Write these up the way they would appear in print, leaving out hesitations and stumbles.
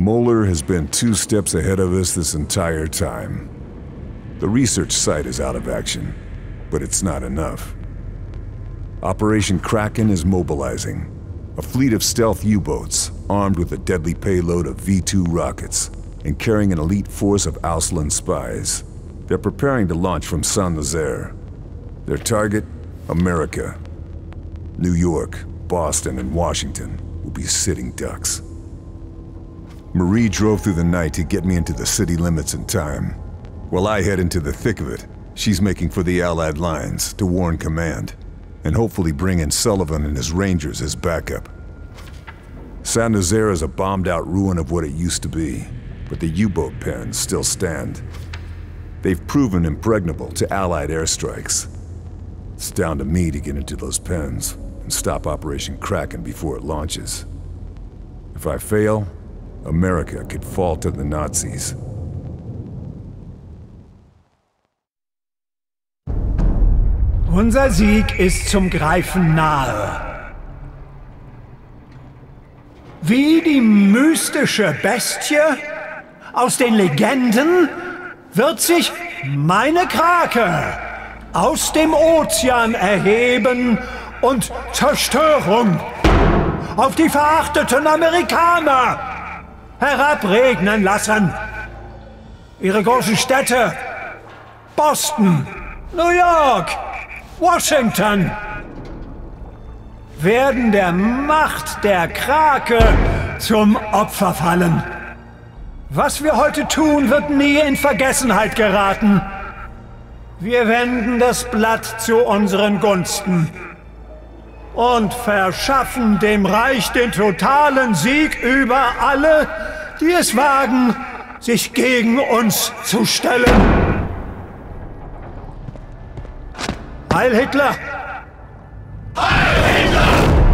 Moeller has been 2 steps ahead of us this entire time. The research site is out of action, but it's not enough. Operation Kraken is mobilizing. A fleet of stealth U-boats, armed with a deadly payload of V-2 rockets, and carrying an elite force of Auslan spies. They're preparing to launch from Saint-Nazaire. Their target? America. New York, Boston, and Washington will be sitting ducks. Marie drove through the night to get me into the city limits in time. While I head into the thick of it, she's making for the Allied lines to warn command, and hopefully bring in Sullivan and his Rangers as backup. Saint-Nazaire is a bombed-out ruin of what it used to be, but the U-boat pens still stand. They've proven impregnable to Allied airstrikes. It's down to me to get into those pens and stop Operation Kraken before it launches. If I fail, America could fall to the Nazis. Unser Sieg ist zum Greifen nahe. Wie die mystische Bestie aus den Legenden wird sich meine Krake aus dem Ozean erheben und Zerstörung auf die verachteten Amerikaner herabregnen lassen. Ihre großen Städte, Boston, New York, Washington, werden der Macht der Krake zum Opfer fallen. Was wir heute tun, wird nie in Vergessenheit geraten. Wir wenden das Blatt zu unseren Gunsten und verschaffen dem Reich den totalen Sieg über alle, die es wagen, sich gegen uns zu stellen. Heil Hitler! Heil Hitler!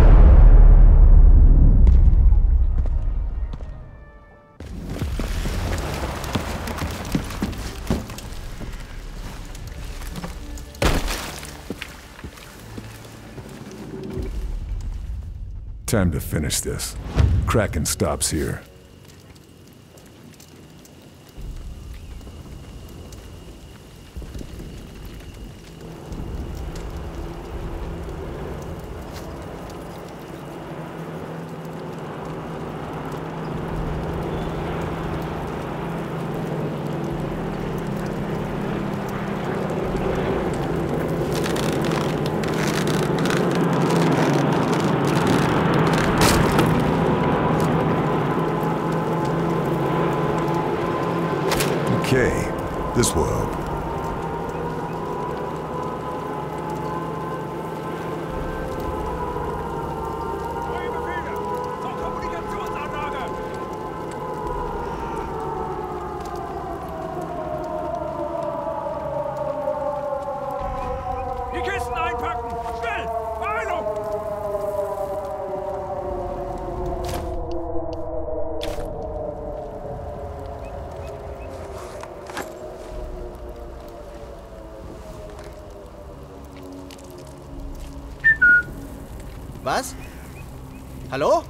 Time to finish this. Kraken stops here. Okay, this will help. Die Kisten einpacken! Schnell! Beeilung! Was? Hallo?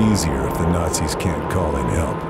easier if the Nazis can't call in help.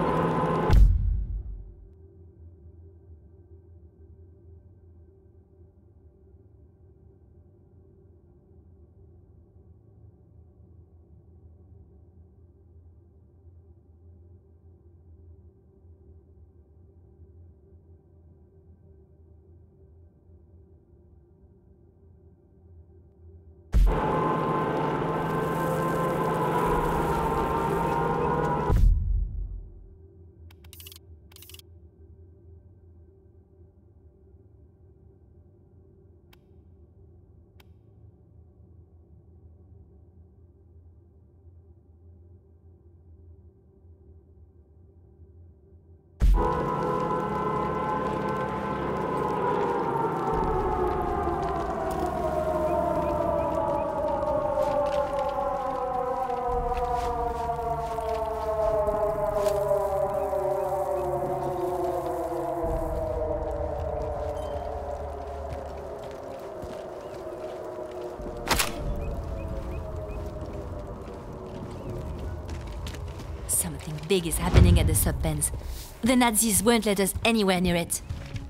Something big is happening at the sub-pens. The Nazis won't let us anywhere near it.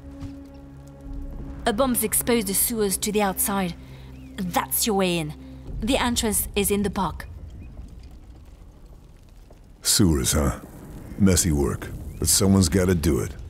A bomb's exposed the sewers to the outside. That's your way in. The entrance is in the park. Sewers, huh? Messy work, but someone's gotta do it.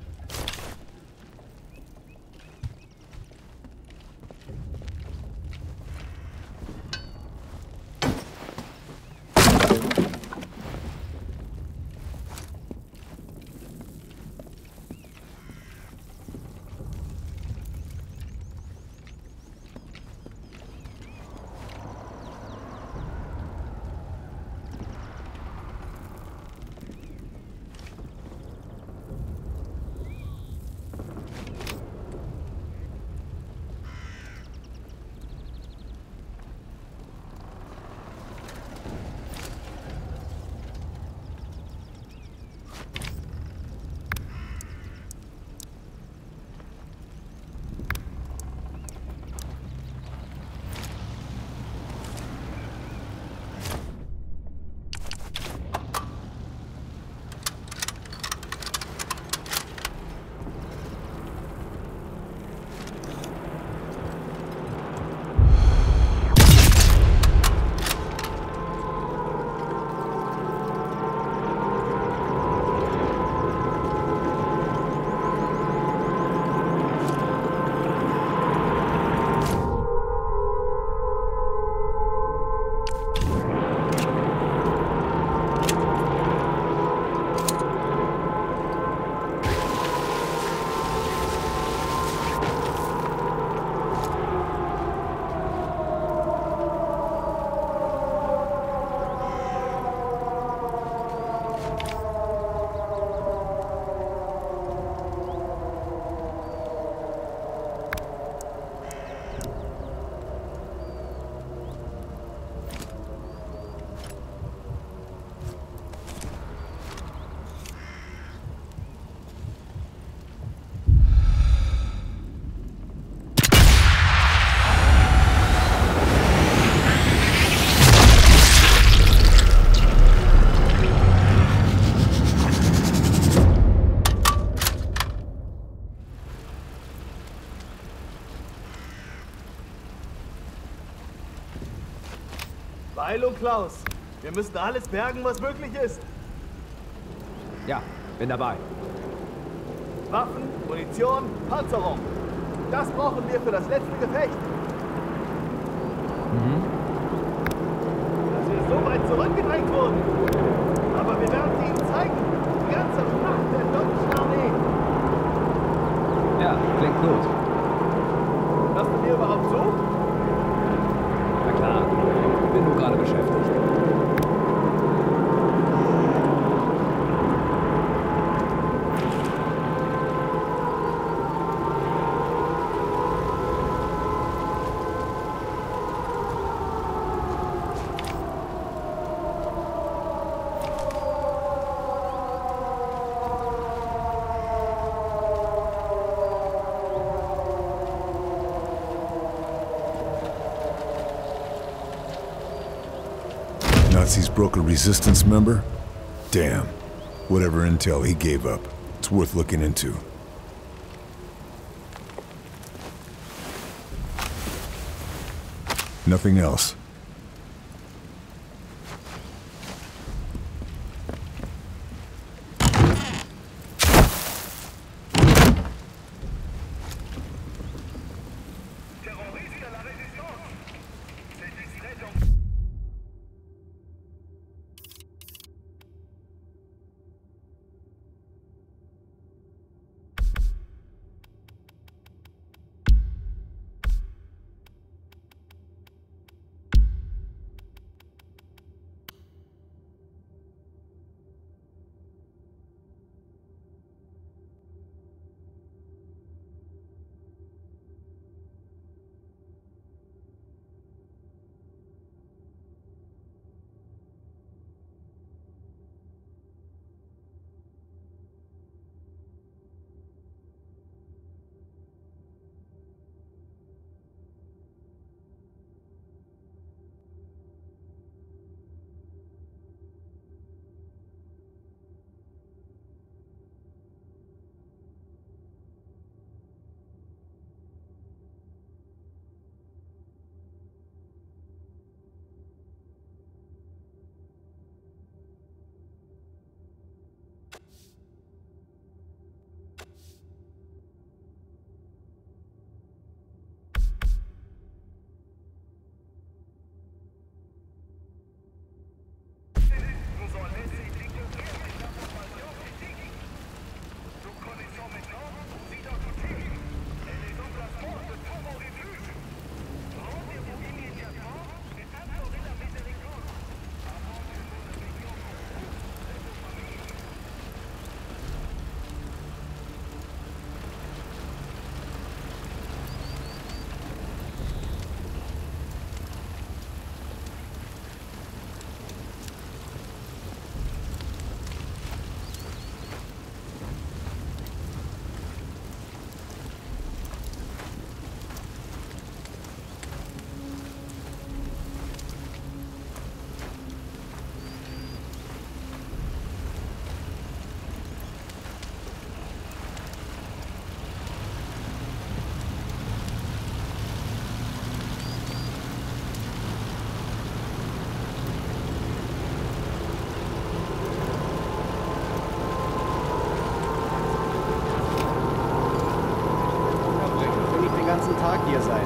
Beeilung, Klaus. Wir müssen alles bergen, was möglich ist. Ja, bin dabei. Waffen, Munition, Panzerung. Das brauchen wir für das letzte Gefecht. Dass wir so weit zurückgedrängt wurden. Aber wir werden sie ihnen zeigen. Die ganze Macht der deutschen Armee. Ja, klingt gut. Hörst du mir überhaupt zu? Na klar, bin nur gerade beschäftigt. Nazis broke a resistance member? Damn. Whatever intel he gave up, it's worth looking into. Nothing else. Tag hier sein.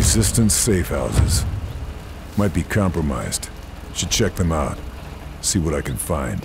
Resistance safe houses. Might be compromised. Should check them out. See what I can find.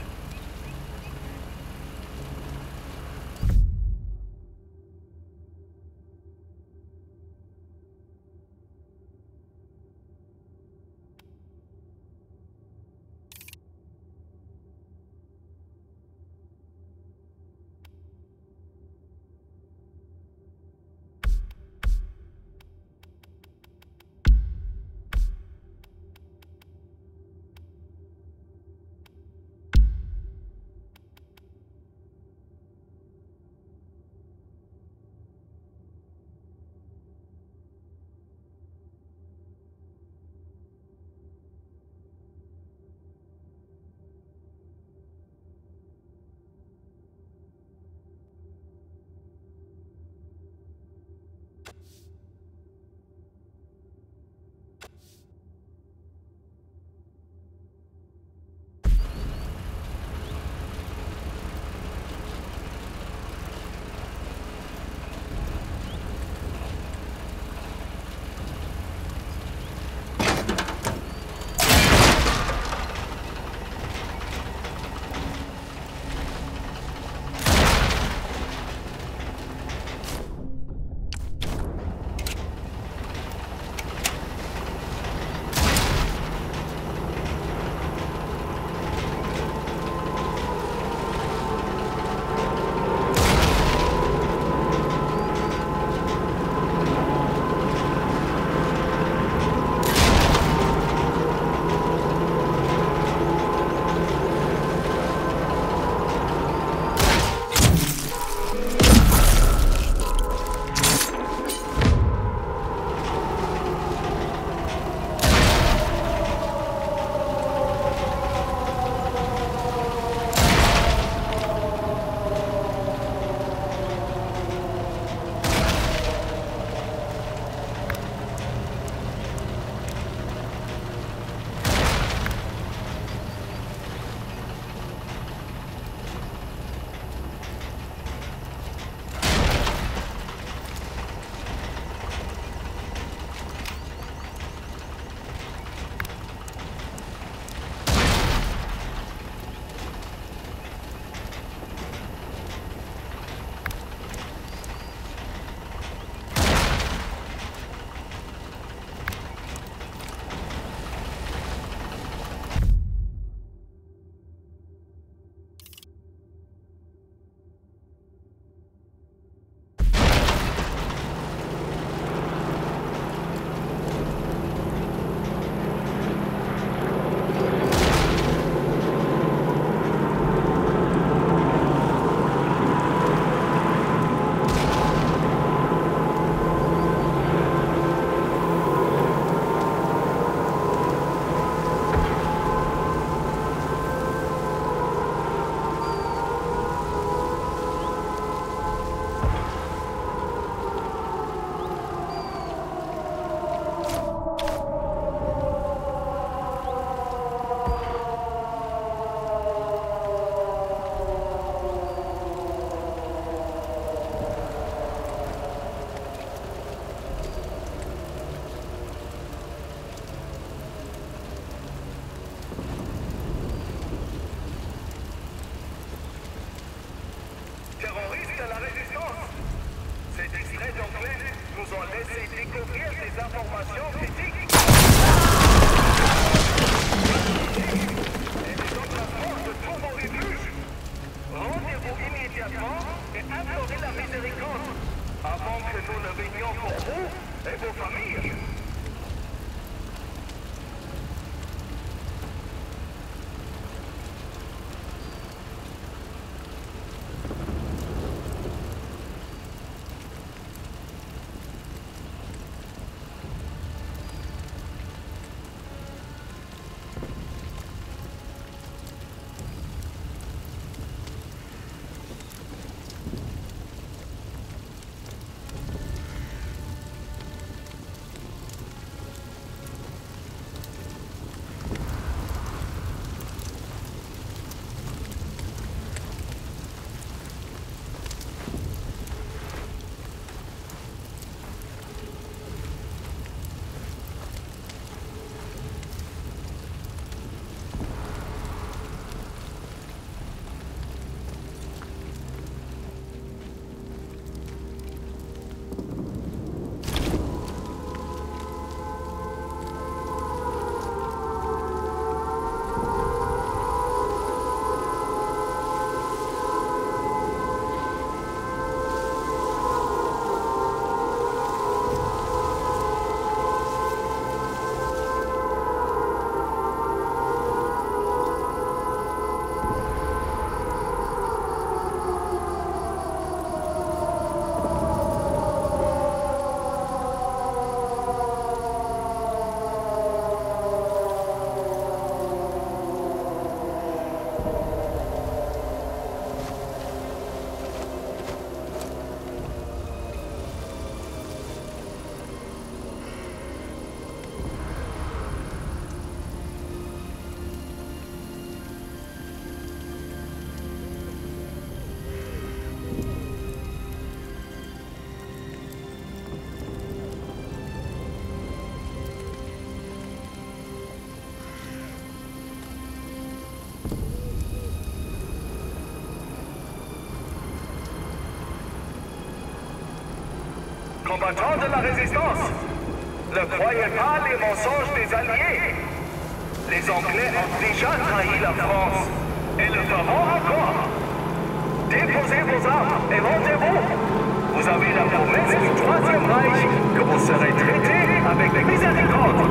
combattants de la résistance. Ne croyez pas les mensonges des alliés. Les Anglais ont déjà trahi la France et le feront encore. Déposez vos armes et rendez-vous. Vous avez la promesse du Troisième Reich que vous serez traités avec miséricorde.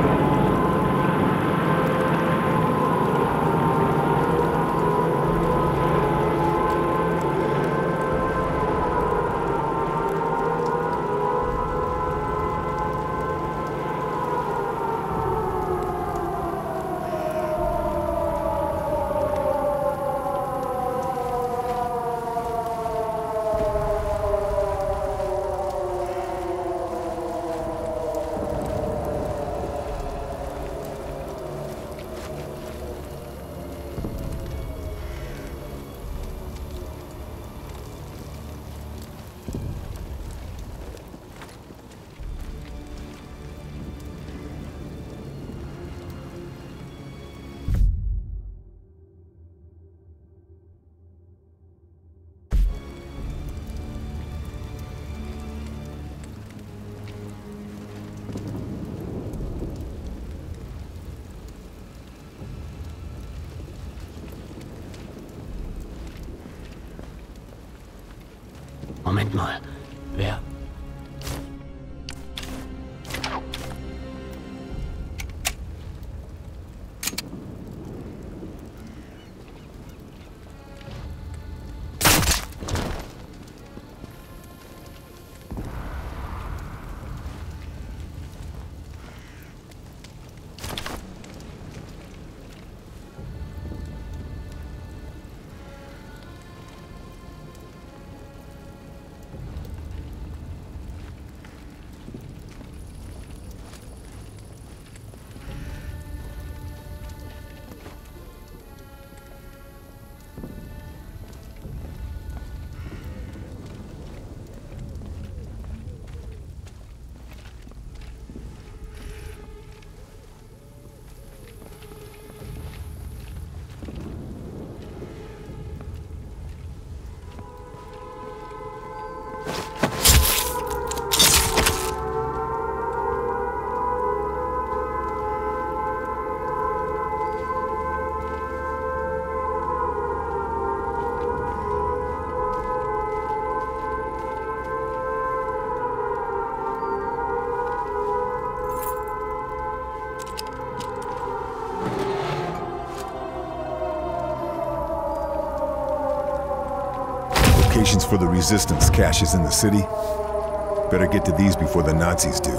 Moment mal. Wer? Locations for the resistance caches in the city. Better get to these before the Nazis do.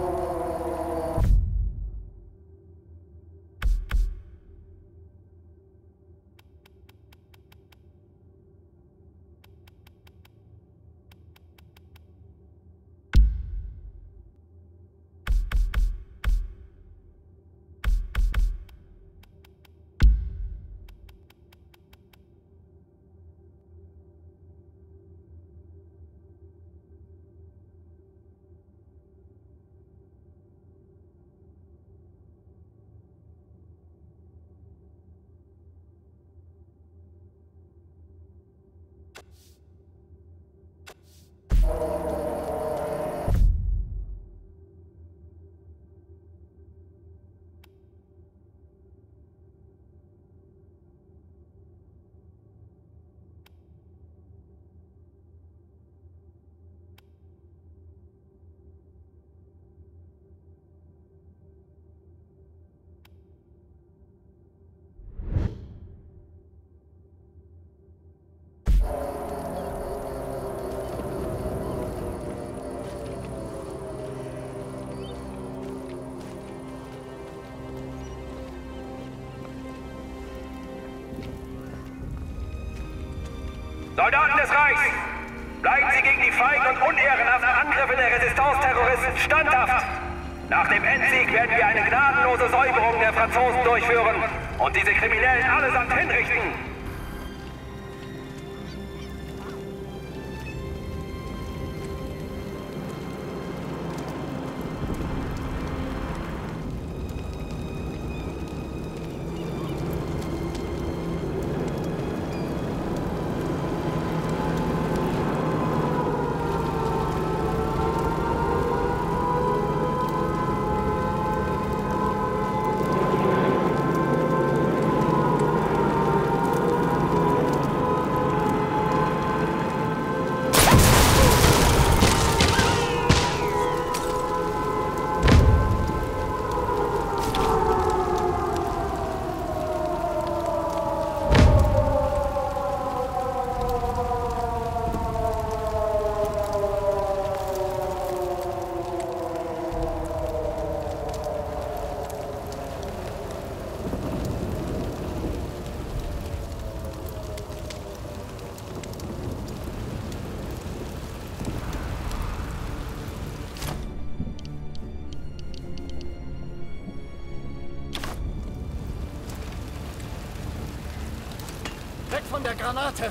Soldaten des Reichs, bleiben Sie gegen die feigen und unehrenhaften Angriffe der Resistance-Terroristen standhaft. Nach dem Endsieg werden wir eine gnadenlose Säuberung der Franzosen durchführen und diese Kriminellen allesamt hinrichten. Weg von der Granate!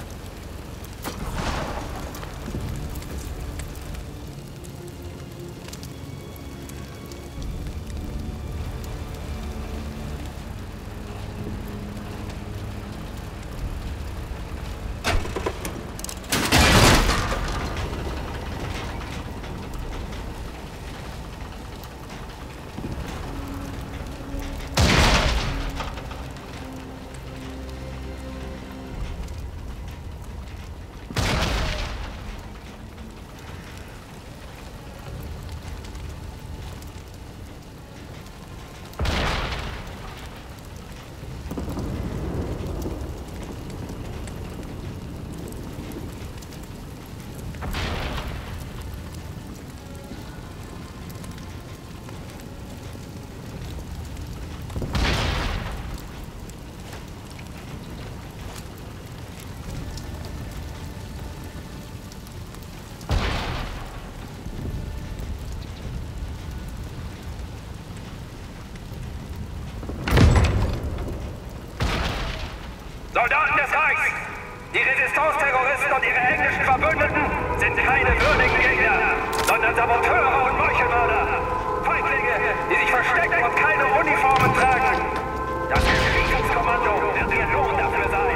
Soldaten des Reichs! Die Resistance-Terroristen und ihre englischen Verbündeten sind keine würdigen Gegner, sondern Saboteure und Meuchelmörder. Feiglinge, die sich verstecken und keine Uniformen tragen. Das Erschließungskommando wird ihr Lohn dafür sein.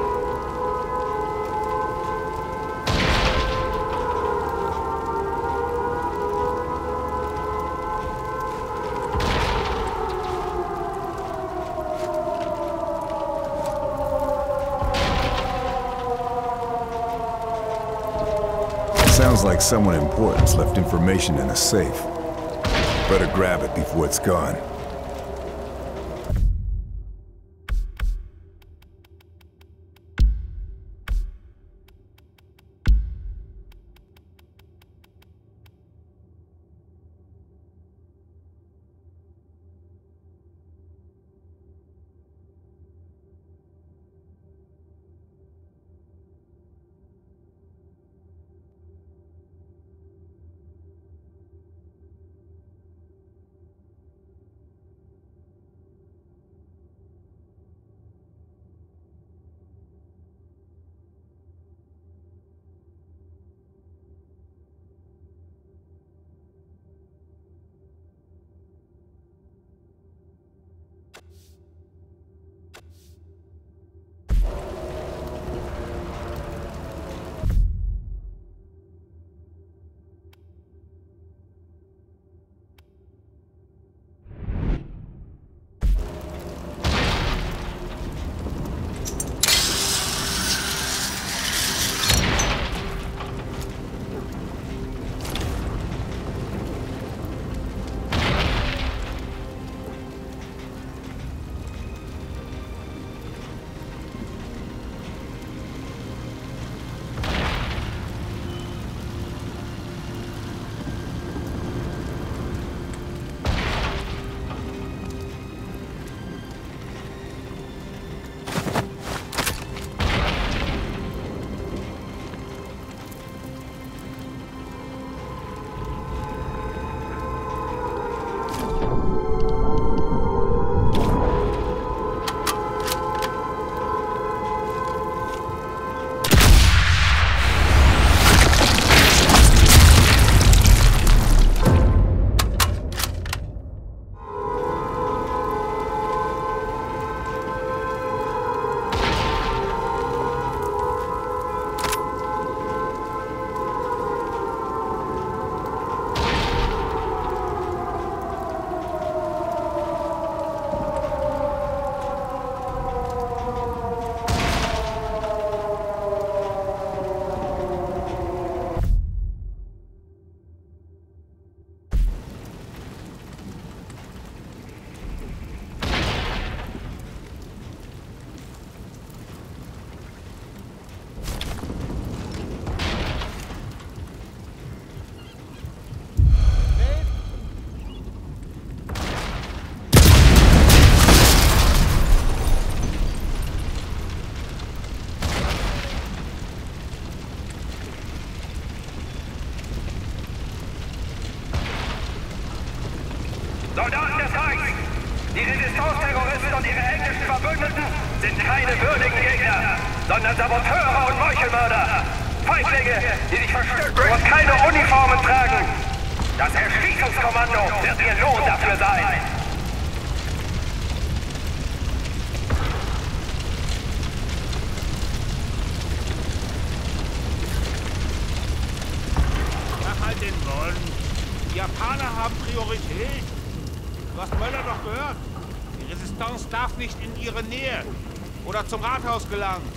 Sounds like someone important's left information in a safe. Better grab it before it's gone. Soldaten des Reichs! Die Resistance-Terroristen und ihre englischen Verbündeten sind keine würdigen Gegner, sondern Saboteure und Meuchelmörder. Feiglinge, die sich verstecken und keine Uniformen tragen. Das Erschießungskommando wird ihr Lohn dafür sein. Mach halt den Mund. Die Japaner haben Priorität. Du hast Möller doch gehört. Die Resistance darf nicht in ihre Nähe oder zum Rathaus gelangen.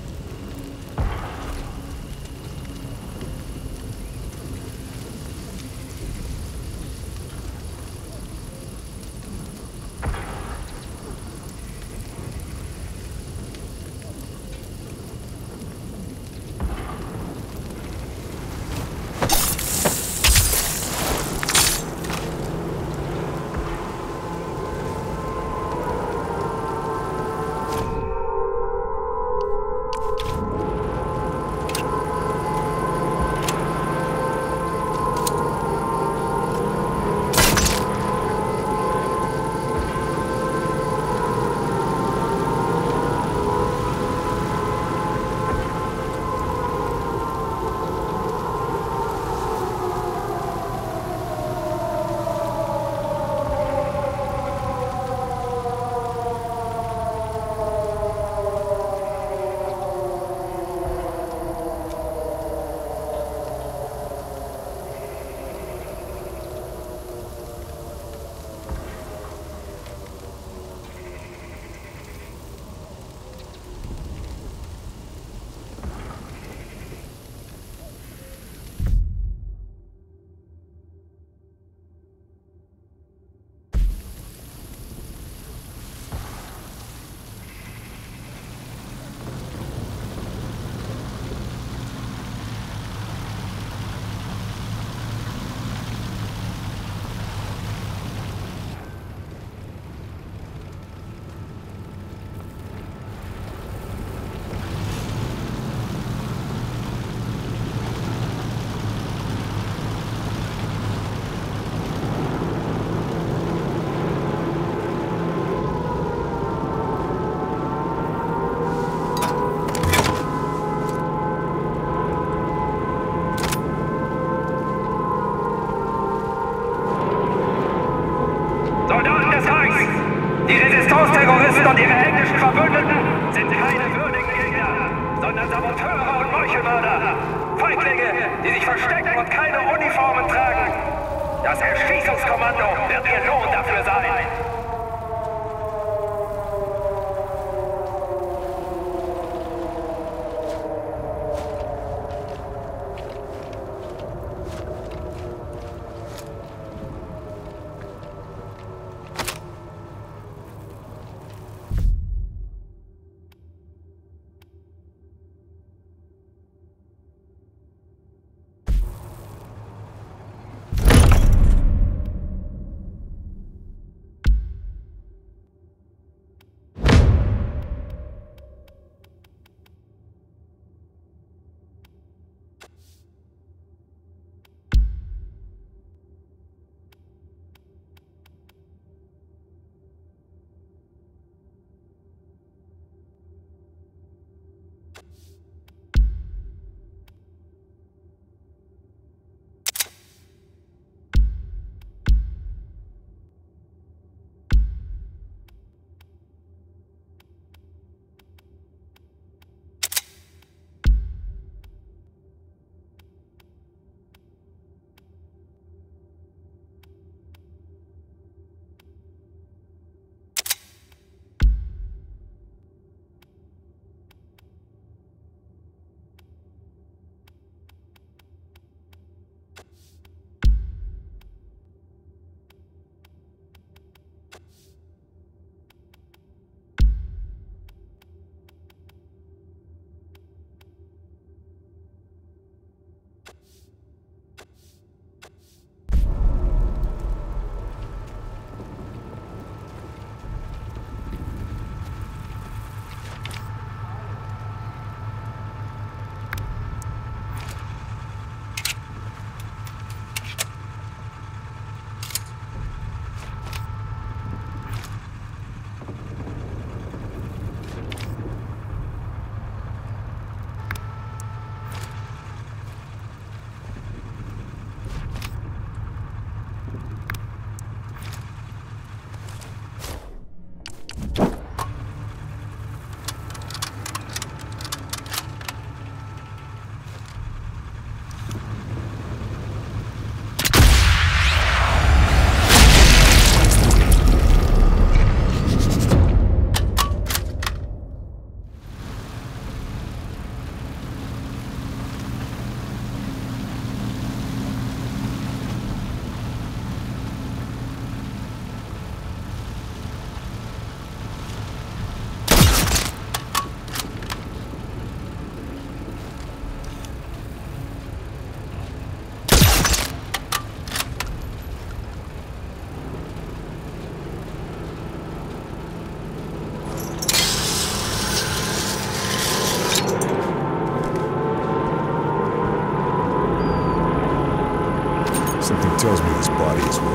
Die Resistance-Terroristen und ihre englischen Verbündeten sind keine würdigen Gegner, sondern Saboteure und Meuchelmörder. Feiglinge, die sich verstecken und keine Uniformen tragen. Das Erschießungskommando wird ihr Lohn dafür sein.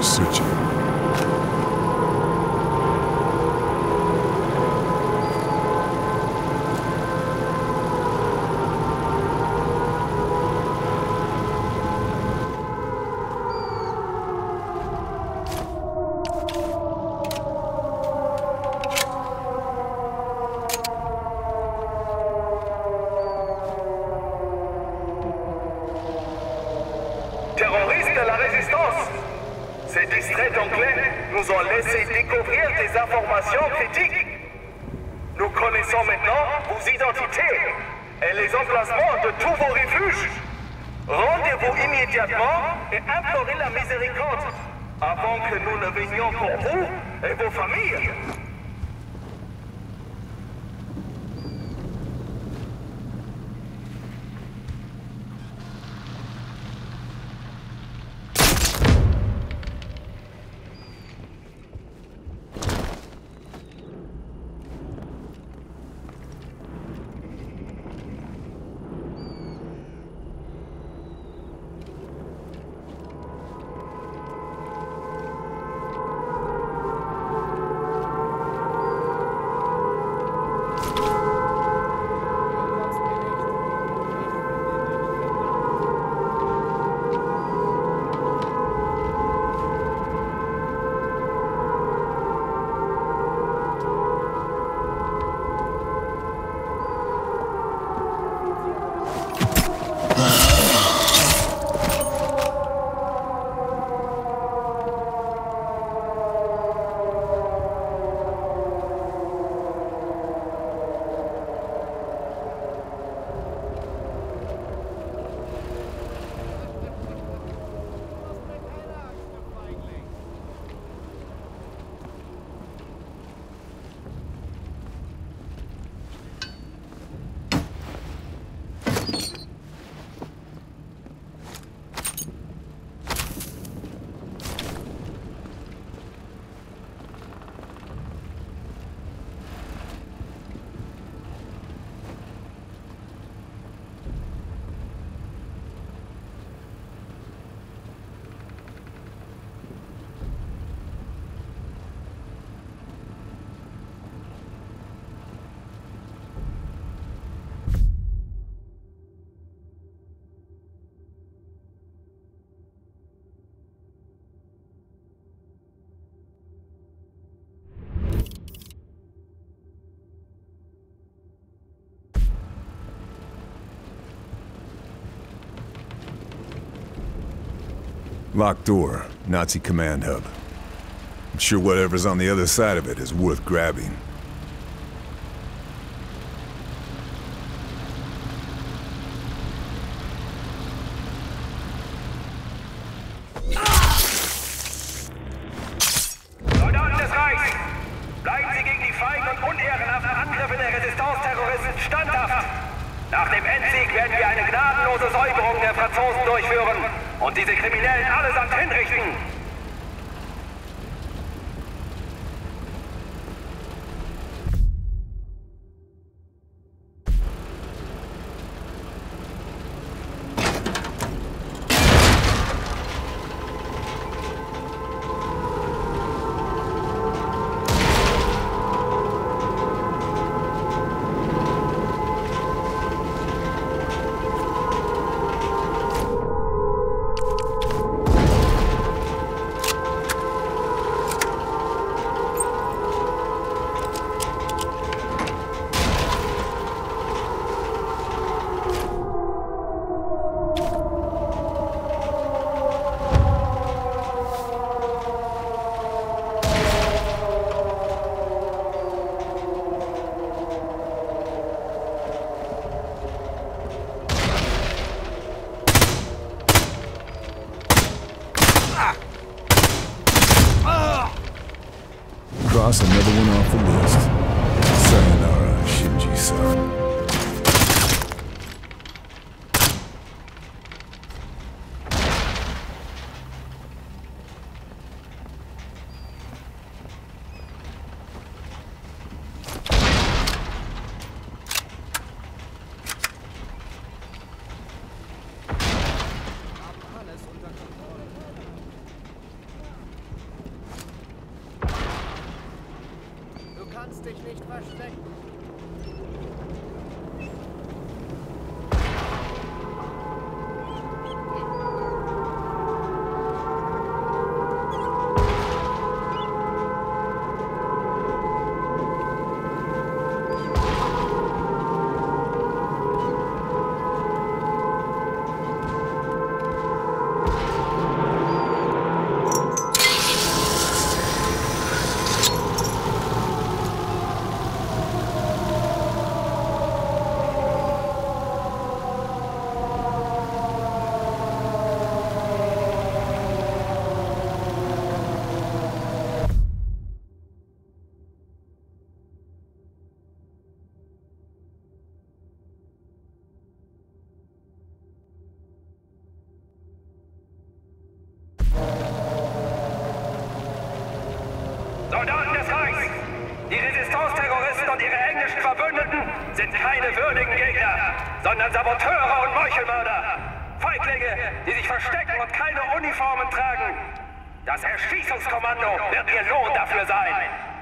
searching. Terroristes de la résistance, ces distraits anglais nous ont laissé découvrir des informations critiques. Nous connaissons maintenant vos identités et les emplacements de tous vos refuges. Rendez-vous immédiatement et implorez la miséricorde avant que nous ne venions pour vous et vos familles. Locked door, Nazi command hub. I'm sure whatever's on the other side of it is worth grabbing. Soldaten des Reichs, bleiben Sie gegen die feigen und unehrenhaften Angriffe der Resistance-Terroristen standhaft. Nach dem Endsieg werden wir eine gnadenlose Säuberung der Franzosen durchführen und diese Kriminellen allesamt hinrichten. Cross another one off the list. Sayonara, Shinji-san. nicht verstecken. Soldaten des Reichs! Die Resistance-Terroristen und ihre englischen Verbündeten sind keine würdigen Gegner, sondern Saboteure und Meuchelmörder. Feiglinge, die sich verstecken und keine Uniformen tragen. Das Erschießungskommando wird ihr Lohn dafür sein.